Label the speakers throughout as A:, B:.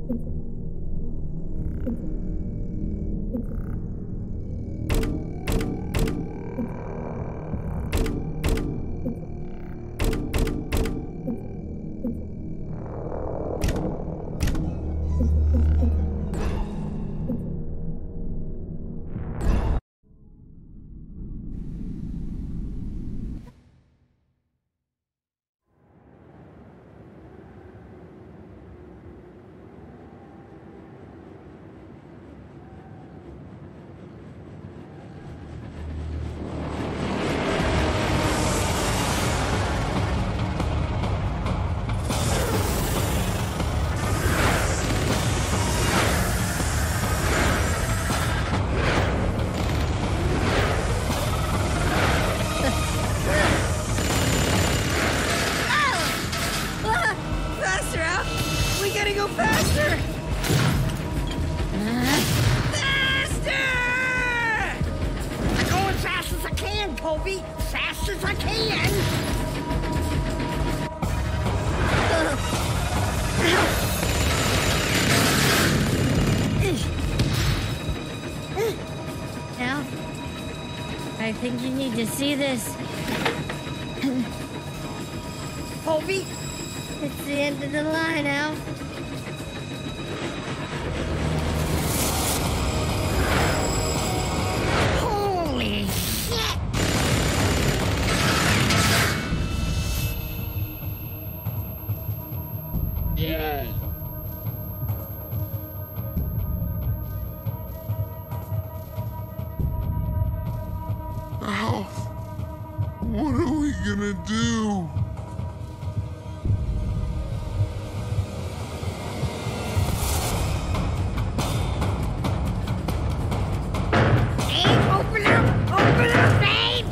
A: I think you need to see this.
B: Colby?
A: It's the end of the line, Al.
B: Holy shit!
C: Yeah.
D: Al, what are we gonna do?
B: Abe, open up! Open up, Abe!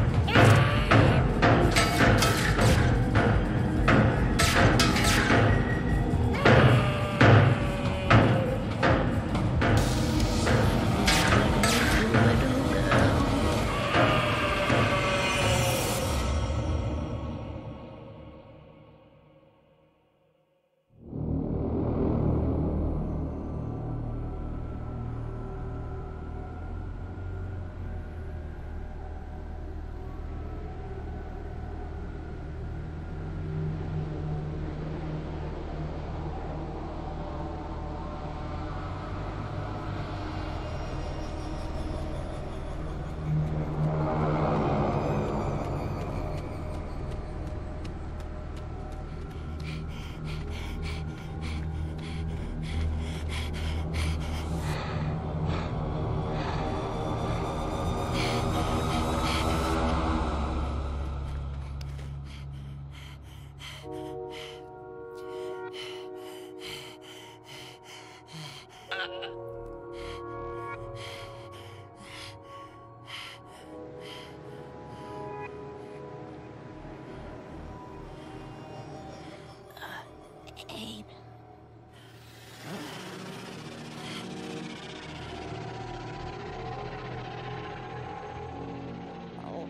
E: Abe. Oh.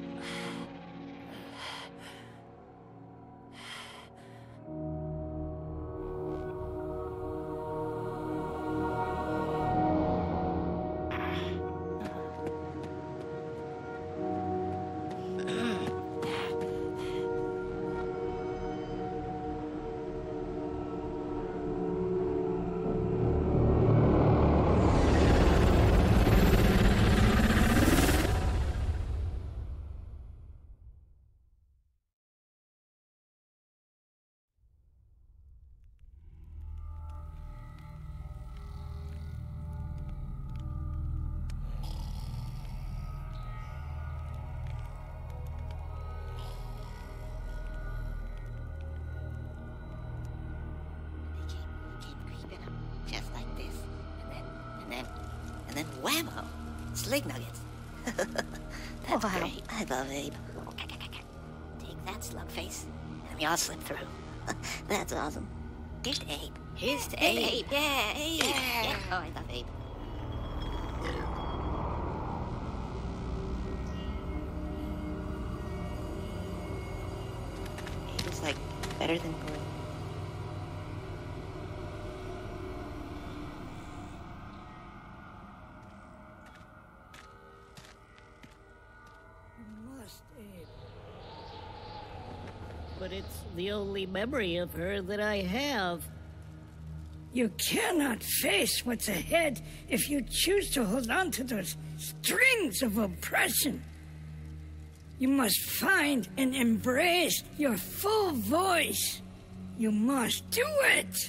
E: Just like this. And then whammo! Slig nuggets. That's
A: Wow.
E: great. I love Abe. Take that, slug face. And we all slip through. That's awesome. Here's to Abe. Here's to Abe. Yeah, Abe. Yeah. Oh, I love Abe. Abe is like better than Gordon.
C: but it's the only memory of her that I have.
F: You cannot face what's ahead if you choose to hold on to those strings of oppression. You must find and embrace your full voice. You must do it.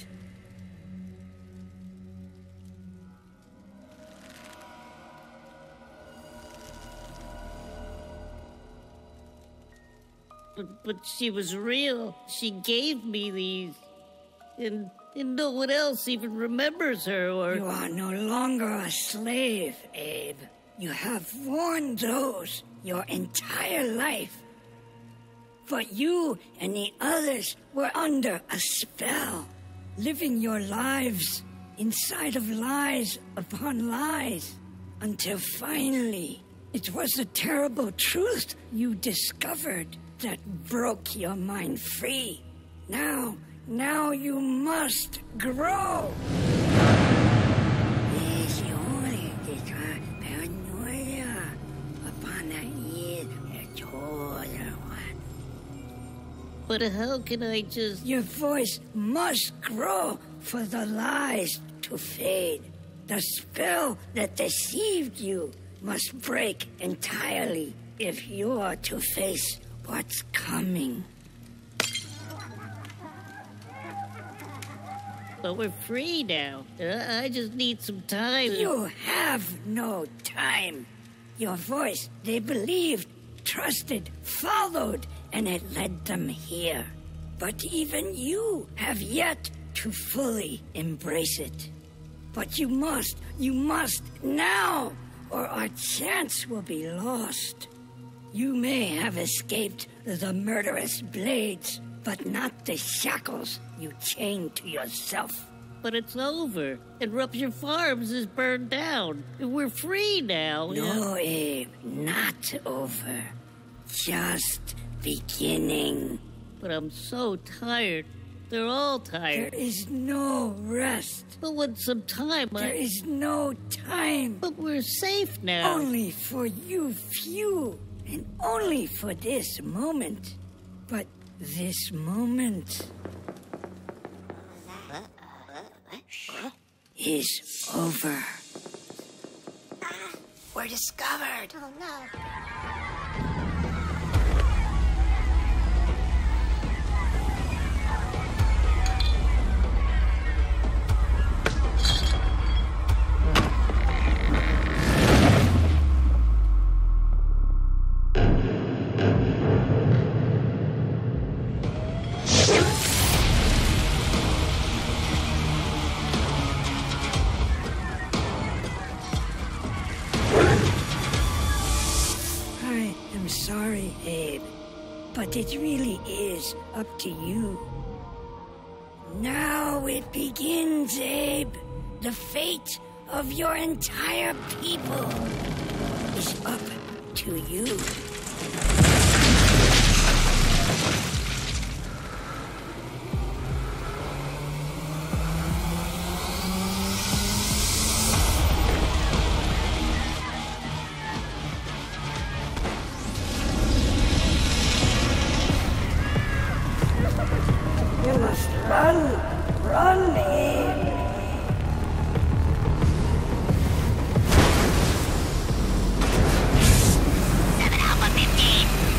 C: But she was real. She gave me these. And no one else even remembers her or...
F: You are no longer a slave, Abe. You have worn those your entire life. But you and the others were under a spell, living your lives inside of lies upon lies, until finally it was the terrible truth you discovered that broke your mind free. Now you must grow.
C: But how can I just...
F: Your voice must grow for the lies to fade. The spell that deceived you must break entirely if you are to face what's coming.
C: But we're free now. I just need some time.
F: You have no time. Your voice, they believed, trusted, followed, and it led them here. But even you have yet to fully embrace it. But you must now, or our chance will be lost. You may have escaped the murderous blades, but not the shackles you chained to yourself.
C: But it's over, and Rupture Farms is burned down. We're free now.
F: No, Abe, not over. Just beginning.
C: But I'm so tired. They're all tired.
F: There is no rest.
C: But with some time,
F: There is no time.
C: But we're safe now.
F: Only for you few, and only for this moment. But this moment is over.
E: We're discovered. Oh, no.
F: Sorry, Abe, but it really is up to you. Now it begins, Abe. The fate of your entire people is up to you. Run, Abe.
B: Alpha 15.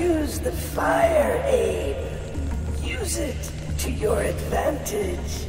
F: Use the fire, Abe. Use it to your advantage.